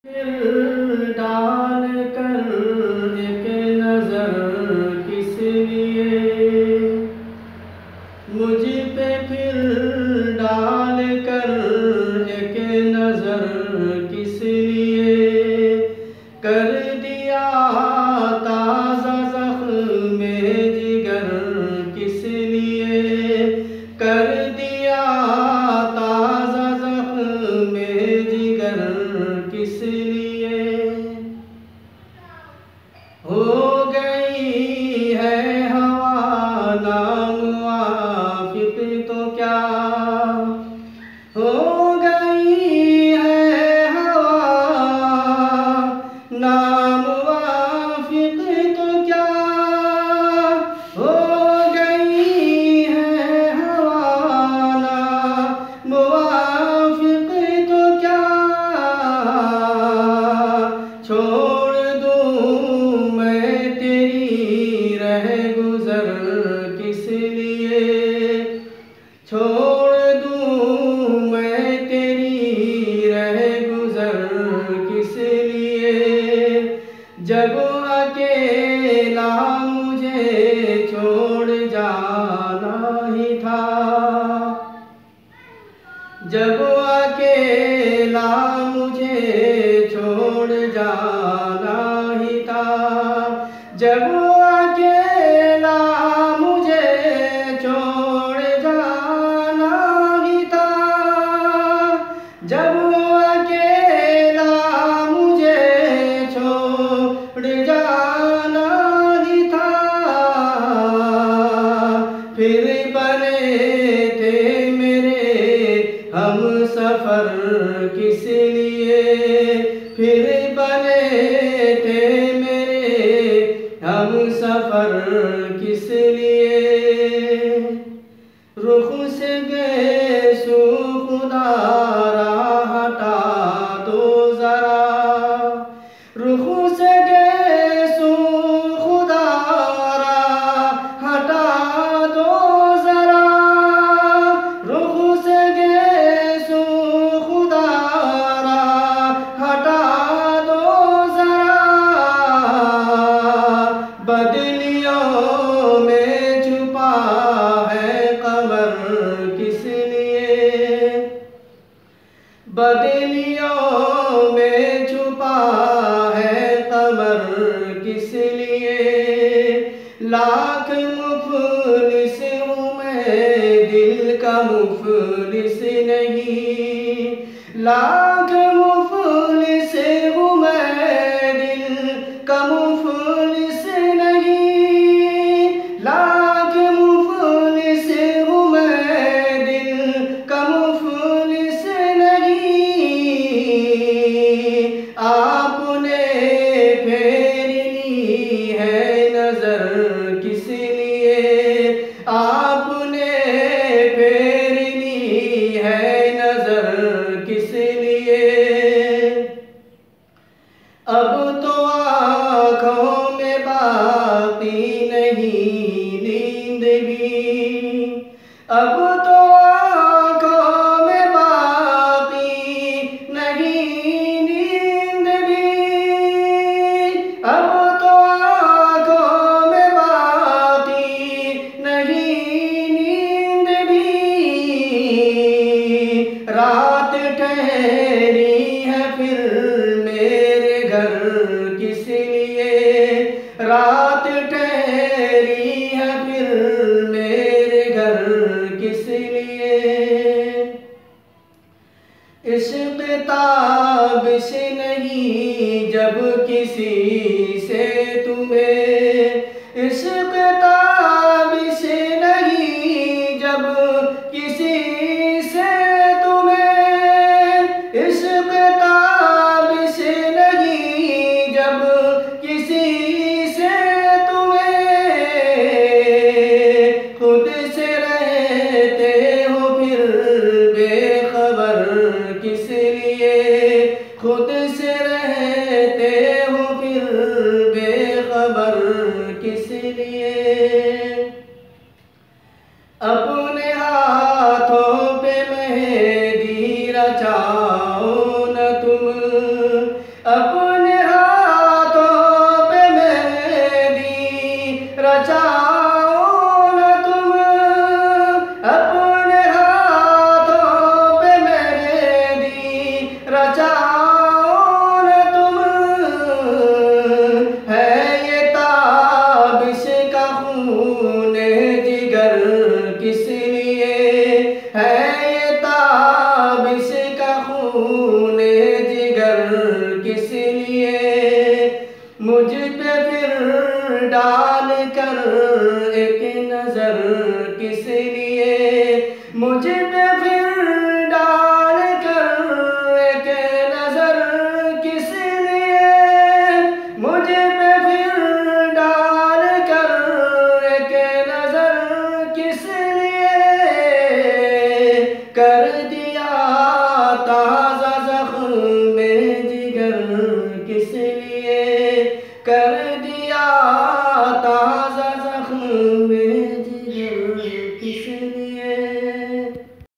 फिर डाल कर एक नजर किस लिए, मुझ पे फिर डाल कर एक नजर किस लिए, कर दिया ताज़ा ज़ख्म जिगर किस लिए, कर दिया ताज़ा ज़ख्म जिगर किस लिए। हो गई है हवा नामुवाफिक तो क्या, हो गई है हवा नामुवाफिक तो क्या, हो गई है हवा नामुवाफिक तो क्या, छोड़ दूँ मैं तेरी रह गुज़र किस लिए, छोड़ दूँ मैं तेरी रह गुज़र किस लिए, जब अकेला मुझे छोड़ जाना ही था, जब अकेला मुझे छोड़ जाना ही था, जब अकेला मुझे छोड़ जाना ही था, जब अकेला मुझे छोड़ जाना ही था, फिर बने थे मेरे हम सफ़र किस लिए, फिर बने थे मेरे हम सफ़र किस लिए, रुख से गए सू खुदा राह हटा दो ज़रा, रुख से गए सू खुदा राह हटा दो ज़रा, रुख से गए सू खुदा राह हटा दो ज़रा, बदलियों में छुपा है कमर किस लिए, बदलियों में छुपा है कमर किस लिए, लाख मुफलिस हूँ मैं दिल का मुफलिस नहीं, लाख मुफलिस हूँ मैं दिल का मुफलिस नहीं, लाख मुफलिस हूँ मैं दिल का मुफलिस नहीं, आपने फेर ली है नजर किस लिए, आपने फेर ली है नजर किस लिए, अब तो आँखों में बाकी नहीं नींद भी, अब तो आँखों में बाकी नहीं नींद भी, अब तो आँखों में बाकी नहीं नींद भी, रात ठहरी है फिर मेरे घर किस लिए, रात ठहरी है फिर मेरे घर किस लिए, इश्क़ ताबिश नहीं जब किसी से तुम्हें, इश्क़ ताबिश नहीं जब किसी से तुम्हें, इश्क़ ताबिश नहीं जब किसी से तुम्हें, खुद से रहते हो फिर बेखबर किस लिए, खुद से रहते हो फिर बेखबर किस लिए, अपने हाथों पे मेहंदी रचाओ न तुम, अपने हाथों पे मेहंदी रचाओ न तुम, अपने हाथों पे मेहंदी रचाओ न तुम। है ये ताबिश का खूने जिगर किस लिए, है ये ताबिश का खूने जिगर किस लिए। मुझ पे फिर डाल कर एक नजर किस लिए, मुझ पे फिर डाल कर एक नजर किस लिए, मुझ पे फिर डाल कर एक नजर किस लिए। कर दिया ताज़ा ज़ख्म में जिगर किस लिए, कर